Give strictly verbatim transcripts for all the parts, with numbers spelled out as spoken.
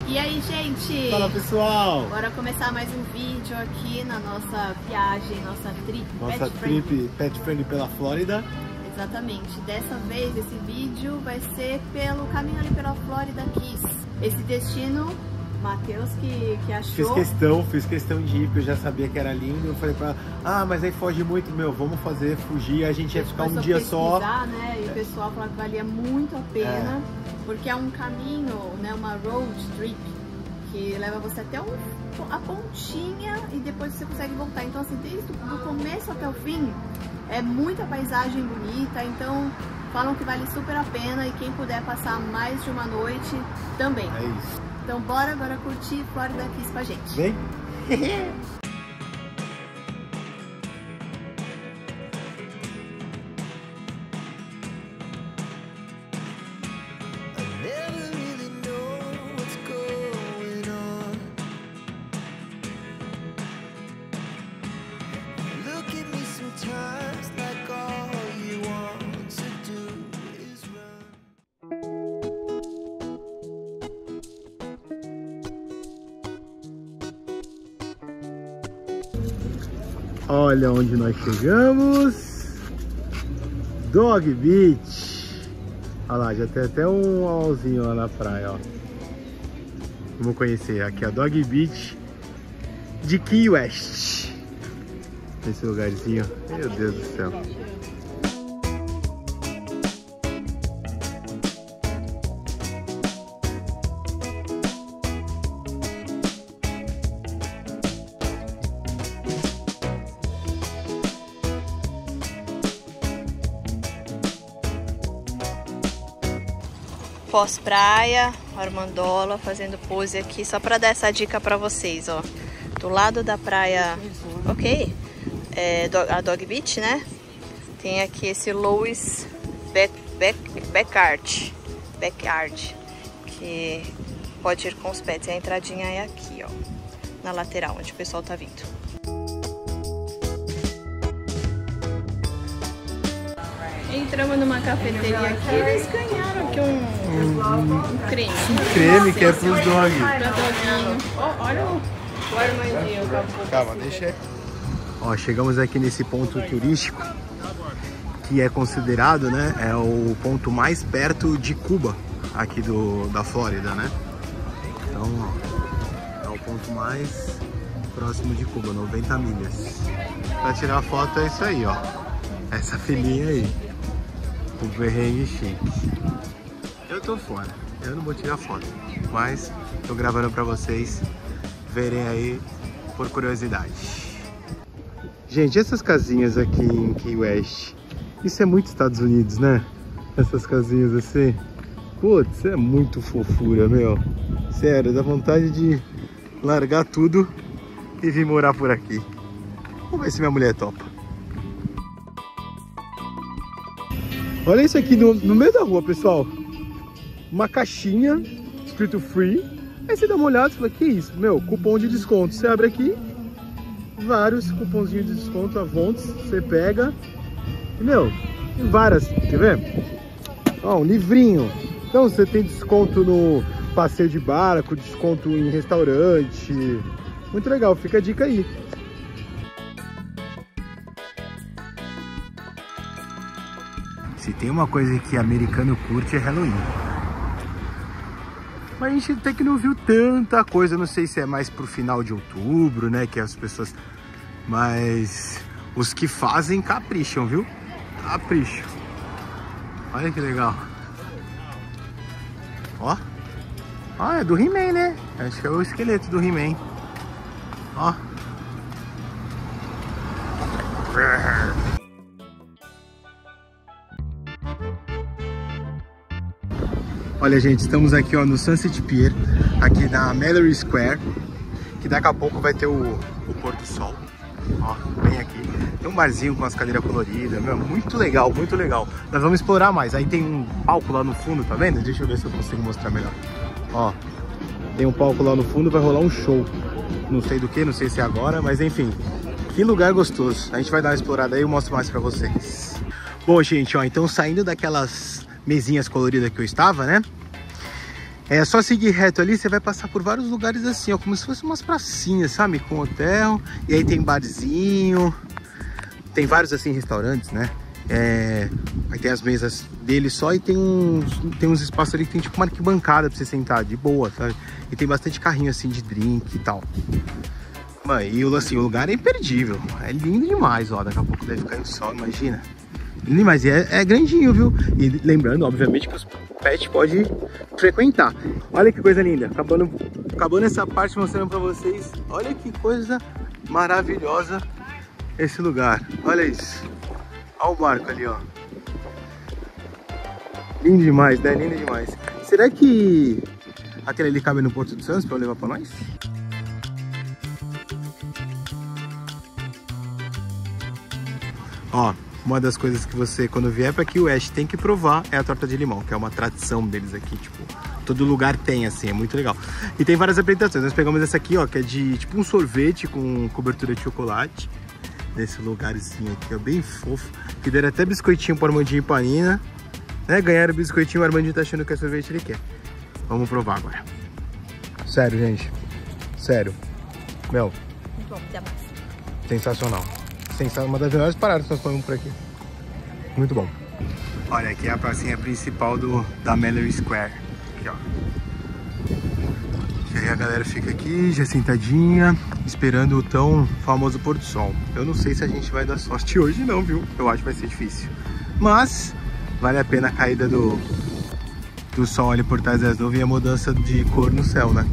E aí, gente? Fala, pessoal! Bora começar mais um vídeo aqui na nossa viagem, nossa trip Nossa pet trip friendly. pet friendly pela Flórida. Exatamente. Dessa vez, esse vídeo vai ser pelo caminho ali pela Florida Keys. Esse destino, Matheus que, que achou. Fiz questão, fiz questão de ir, porque eu já sabia que era lindo. Eu falei pra ela, ah, mas aí foge muito, meu, vamos fazer, fugir, a gente ia ficar um dia só. Né? E o pessoal falou que valia muito a pena, é. porque é um caminho, né, uma road trip, que leva você até um, a pontinha e depois você consegue voltar. Então, assim, desde o começo até o fim, é muita paisagem bonita, então falam que vale super a pena e quem puder passar mais de uma noite também. É isso. Então bora agora curtir Florida Keys com a gente. Vem! Olha onde nós chegamos. Dog Beach. Olha lá, já tem até um alzinho lá na praia, ó. Vamos conhecer aqui a Dog Beach de Key West. Esse lugarzinho, meu Deus do céu. Pós-praia, Armandola fazendo pose aqui, só para dar essa dica para vocês, ó. Do lado da praia, ok? É, a Dog Beach, né? Tem aqui esse Louis Back, Back, Backyard, Backyard, que pode ir com os pets. A entradinha é aqui, ó, na lateral, onde o pessoal tá vindo. Entramos numa cafeteria aqui, eles ganharam aqui um, um, um creme. Um creme que é pros dogs. Pra doguinho. Oh, olha o, o Armandinho. Calma, deixa aí. Ó, chegamos aqui nesse ponto turístico, que é considerado, né, é o ponto mais perto de Cuba, aqui do, da Flórida, né? Então, ó, é o ponto mais próximo de Cuba, noventa milhas. Pra tirar foto é isso aí, ó. Essa filinha aí. O perrengue chique. Eu tô fora, eu não vou tirar foto, mas tô gravando pra vocês verem aí por curiosidade. Gente, essas casinhas aqui em Key West, isso é muito Estados Unidos, né? Essas casinhas assim. Putz, é muito fofura, meu. Sério, dá vontade de largar tudo e vir morar por aqui. Vamos ver se minha mulher topa. Olha isso aqui no, no meio da rua, pessoal. Uma caixinha escrito free. Aí você dá uma olhada e fala, que isso? Meu, cupom de desconto. Você abre aqui, vários cupomzinhos de desconto, Avontes, você pega. E, meu, tem várias, quer ver? Ó, um livrinho. Então você tem desconto no passeio de barco, desconto em restaurante. Muito legal, fica a dica aí. Se tem uma coisa que americano curte é Halloween. Mas a gente até que não viu tanta coisa. Não sei se é mais pro final de outubro, né? Que as pessoas... Mas os que fazem capricham, viu? Capricham. Olha que legal. Ó. Ó, é do He-Man, né? Acho que é o esqueleto do He-Man. Ó. Olha, gente, estamos aqui, ó, no Sunset Pier, aqui na Mallory Square, que daqui a pouco vai ter o, o pôr do sol. Ó, bem aqui. Tem um barzinho com as cadeiras coloridas, meu, muito legal, muito legal. Nós vamos explorar mais. Aí tem um palco lá no fundo, tá vendo? Deixa eu ver se eu consigo mostrar melhor. Ó, tem um palco lá no fundo, vai rolar um show. Não sei do que, não sei se é agora, mas enfim. Que lugar gostoso. A gente vai dar uma explorada aí e eu mostro mais pra vocês. Bom, gente, ó, então saindo daquelas mesinhas coloridas que eu estava, né? É só seguir reto ali, você vai passar por vários lugares assim, ó, como se fossem umas pracinhas, sabe? Com hotel, e aí tem barzinho, tem vários assim restaurantes, né? É, aí tem as mesas dele só e tem uns, tem uns espaços ali que tem tipo uma arquibancada pra você sentar de boa, sabe? E tem bastante carrinho assim de drink e tal. Mano, e assim, o lugar é imperdível, é lindo demais, ó, daqui a pouco deve cair o sol, imagina. Lindo demais, e é, é grandinho, viu? E lembrando, obviamente, que os pets podem frequentar. Olha que coisa linda, acabando, acabando essa parte mostrando pra vocês, olha que coisa maravilhosa esse lugar, olha isso. Olha o barco ali, ó. Lindo demais, né? Lindo demais. Será que aquele ali cabe no Porto de Santos pra eu levar pra nós? Ó, uma das coisas que você, quando vier pra Key West, tem que provar é a torta de limão, que é uma tradição deles aqui, tipo, todo lugar tem, assim, é muito legal. E tem várias apresentações. Nós pegamos essa aqui, ó, que é de tipo um sorvete com cobertura de chocolate. Nesse lugarzinho aqui, ó, bem fofo. Que deram até biscoitinho pro Armandinho e pra Nina, né? Ganharam biscoitinho, o Armandinho tá achando que é sorvete, ele quer. Vamos provar agora. Sério, gente. Sério. Meu. Muito bom, até mais. Sensacional. Sensacional. Uma das melhores paradas que nós comemos por aqui. Muito bom. Olha, aqui é a pracinha principal do, da Mallory Square. Aqui, ó. E aí a galera fica aqui, já sentadinha, esperando o tão famoso pôr do sol. Eu não sei se a gente vai dar sorte hoje não, viu? Eu acho que vai ser difícil. Mas vale a pena a caída do, do sol ali por trás das nuvens e a mudança de cor no céu, né?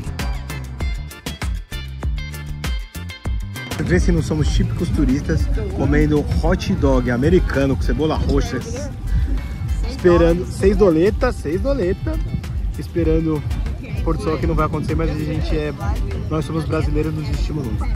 Vê se não somos típicos turistas comendo hot dog americano com cebola roxa. Esperando, seis doletas, seis doletas, esperando pôr do sol, que não vai acontecer, mas a gente é, nós somos brasileiros, não desistimos nunca.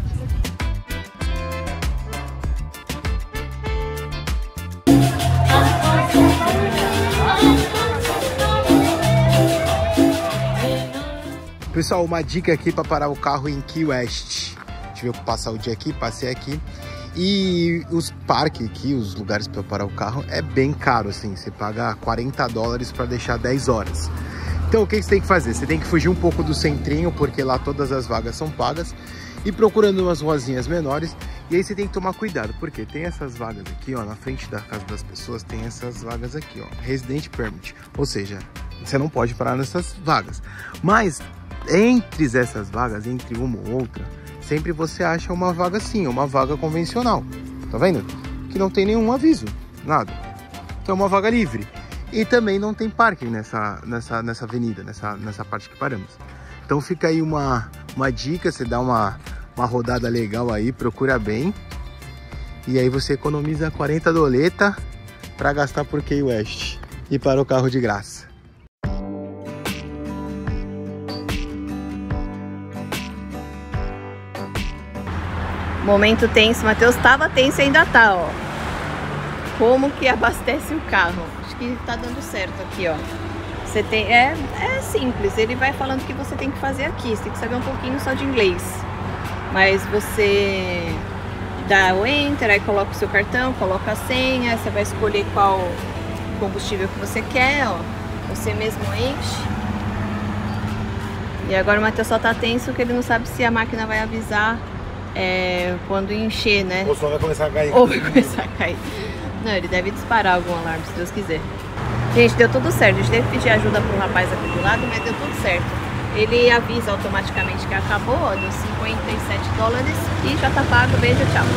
Pessoal, uma dica aqui para parar o carro em Key West. Tive que passar o dia aqui, passei aqui. E os parques aqui, os lugares para parar o carro, é bem caro, assim. Você paga quarenta dólares para deixar dez horas. Então o que você tem que fazer? Você tem que fugir um pouco do centrinho, porque lá todas as vagas são pagas, e procurando umas ruazinhas menores. E aí você tem que tomar cuidado, porque tem essas vagas aqui, ó, na frente da casa das pessoas, tem essas vagas aqui, ó, Resident Permit. Ou seja, você não pode parar nessas vagas. Mas entre essas vagas, entre uma ou outra, sempre você acha uma vaga assim, uma vaga convencional. Tá vendo? Que não tem nenhum aviso, nada. Então é uma vaga livre. E também não tem parking nessa, nessa, nessa avenida, nessa, nessa parte que paramos. Então fica aí uma, uma dica, você dá uma, uma rodada legal aí, procura bem. E aí você economiza quarenta doleta para gastar por Key West e para o carro de graça. Momento tenso, Matheus tava tenso e ainda tá, ó. Como que abastece o carro? Acho que tá dando certo aqui, ó. Você tem, é, é simples, ele vai falando o que você tem que fazer aqui. Você tem que saber um pouquinho só de inglês. Mas você dá o enter, aí coloca o seu cartão, coloca a senha, você vai escolher qual combustível que você quer, ó. Você mesmo enche. E agora o Matheus só tá tenso que ele não sabe se a máquina vai avisar é, quando encher, né? Ou só vai começar a cair. Ou vai começar a cair. Não, ele deve disparar algum alarme, se Deus quiser. Gente, deu tudo certo. A gente teve que pedir ajuda para um rapaz aqui do lado, mas deu tudo certo. Ele avisa automaticamente que acabou, ó, dos cinquenta e sete dólares e já tá pago. Beijo, tchau.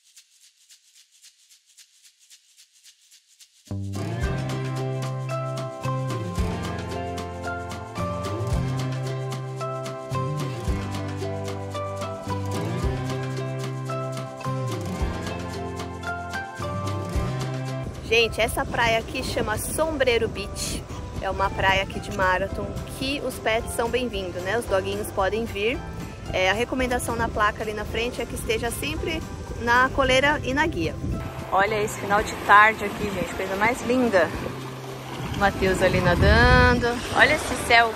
Gente, essa praia aqui chama Sombrero Beach. É uma praia aqui de Marathon que os pets são bem-vindos, né? Os doguinhos podem vir. É, a recomendação na placa ali na frente é que esteja sempre na coleira e na guia. Olha esse final de tarde aqui, gente. Coisa mais linda. O Matheus ali nadando. Olha esse céu.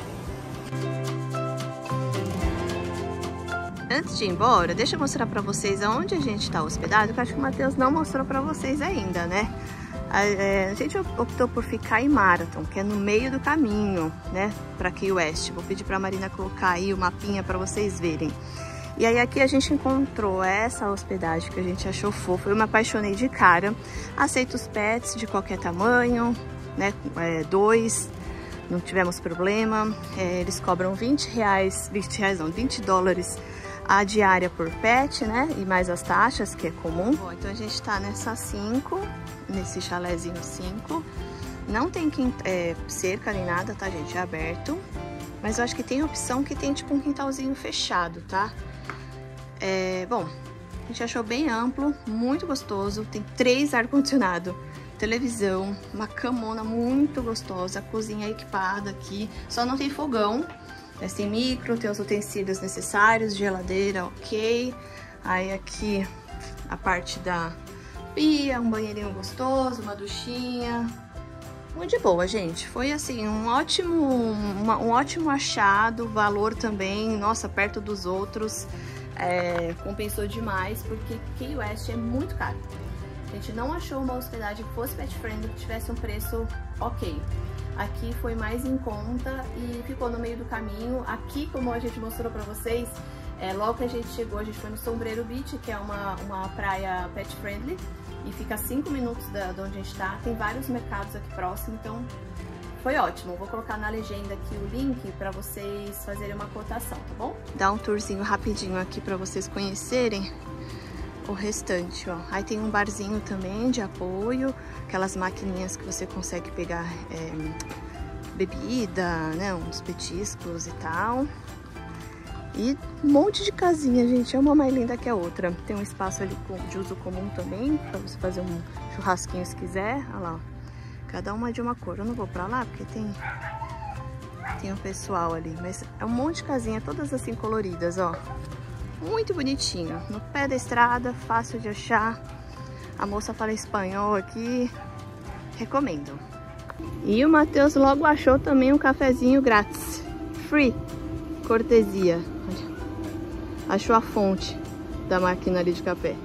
Antes de ir embora, deixa eu mostrar pra vocês aonde a gente tá hospedado, que eu acho que o Matheus não mostrou pra vocês ainda, né? A, é, a gente optou por ficar em Marathon, que é no meio do caminho, né, para Key West. Vou pedir para a Marina colocar aí o mapinha para vocês verem. E aí aqui a gente encontrou essa hospedagem que a gente achou fofa. Eu me apaixonei de cara. Aceito os pets de qualquer tamanho, né? É, dois, não tivemos problema. É, eles cobram vinte reais, vinte reais não, vinte dólares a diária por pet, né? E mais as taxas, que é comum. Bom, então a gente tá nessa cinco, nesse chalézinho cinco. Não tem é, cerca nem nada, tá, gente? É aberto. Mas eu acho que tem opção que tem tipo um quintalzinho fechado, tá? É, bom, a gente achou bem amplo, muito gostoso, tem três ar-condicionado, televisão, uma camona muito gostosa, a cozinha equipada aqui, só não tem fogão, mas tem micro, tem os utensílios necessários, geladeira, ok. Aí aqui a parte da pia, um banheirinho gostoso, uma duchinha, muito de boa, gente. Foi assim, um ótimo, uma, um ótimo achado, valor também, nossa, perto dos outros. É, compensou demais, porque Key West é muito caro. A gente não achou uma hospedagem que fosse pet friendly, que tivesse um preço ok. Aqui foi mais em conta e ficou no meio do caminho. Aqui, como a gente mostrou pra vocês, é, logo que a gente chegou, a gente foi no Sombreiro Beach, que é uma, uma praia pet friendly, e fica a cinco minutos da, de onde a gente tá. Tem vários mercados aqui próximo, então foi ótimo. Vou colocar na legenda aqui o link para vocês fazerem uma cotação, tá bom? Dá um tourzinho rapidinho aqui para vocês conhecerem o restante, ó. Aí tem um barzinho também de apoio, aquelas maquininhas que você consegue pegar é, bebida, né, uns petiscos e tal. E um monte de casinha, gente, é uma mais linda que a outra. Tem um espaço ali de uso comum também, para você fazer um churrasquinho se quiser, olha lá, ó. Cada uma de uma cor. Eu não vou pra lá porque tem tem um pessoal ali, mas é um monte de casinha, todas assim coloridas, ó. Muito bonitinho, no pé da estrada, fácil de achar. A moça fala espanhol aqui, recomendo. E o Matheus logo achou também um cafezinho grátis, free, cortesia. Achou a fonte da máquina ali de café.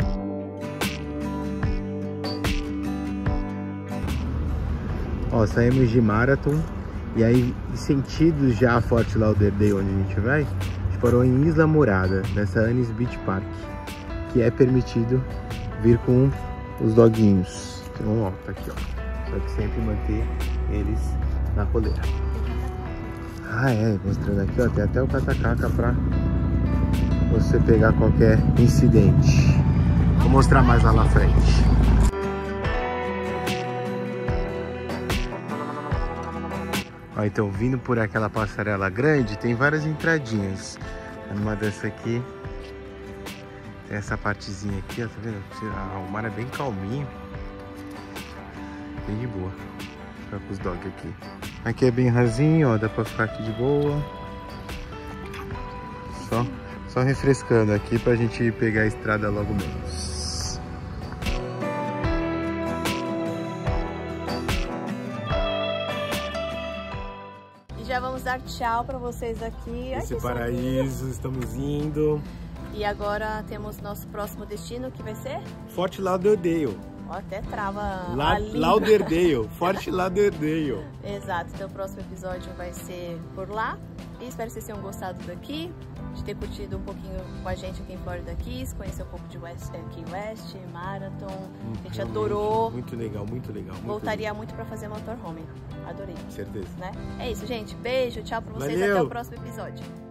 Ó, saímos de Marathon e aí, sentido já a Fort Lauderdale, onde a gente vai, a gente parou em Isla Morada, nessa Annis Beach Park, que é permitido vir com os doguinhos. Então, ó, tá aqui, ó. Só que sempre manter eles na coleira. Ah, é, mostrando aqui, ó, tem até o catacaca pra você pegar qualquer incidente. Vou mostrar mais lá na frente. Ó, então, vindo por aquela passarela grande, tem várias entradinhas. Numa dessa aqui, tem essa partezinha aqui, ó, tá vendo? O mar é bem calminho. Bem de boa. Ficar com os dogs aqui. Aqui é bem rasinho, ó, dá pra ficar aqui de boa. Só, só refrescando aqui pra gente pegar a estrada logo menos. Já vamos dar tchau para vocês aqui. Esse paraíso, estamos indo. E agora temos nosso próximo destino, que vai ser? Fort Lauderdale. Ó, até trava La a língua. Lauderdale, Fort Lauderdale. Exato, então o próximo episódio vai ser por lá. E espero que vocês tenham gostado daqui, de ter curtido um pouquinho com a gente aqui em Florida Keys, conhecer um pouco de West, Key West, Marathon. Hum, a gente realmente adorou. Muito legal, muito legal. Muito Voltaria legal. muito para fazer motorhome. Adorei. Certeza. Né? É isso, gente. Beijo, tchau pra vocês. Valeu. Até o próximo episódio.